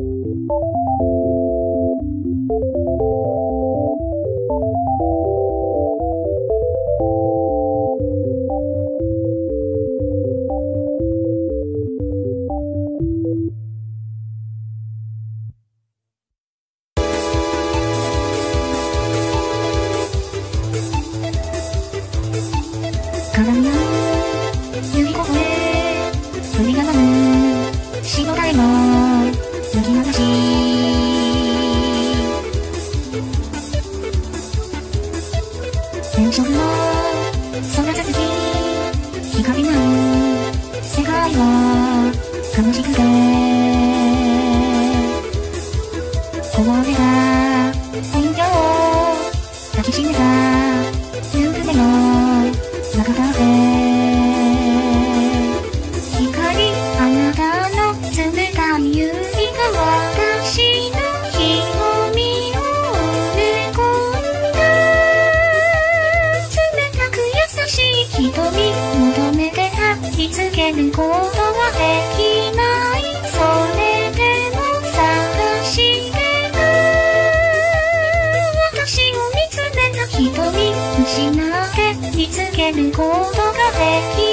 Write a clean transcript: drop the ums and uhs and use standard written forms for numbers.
鏡の指こえ振りがまぬ白鯛の脱ぎ流し天色の空続き光の世界は楽しくてこぼれた人形を抱きしめた夕暮れの中だぜ光あなたの冷たい指が私の瞳を埋め込んだ冷たく優しい瞳求めてた見つけることはできないそれでも探してた私を見つめた瞳失って見つけることができ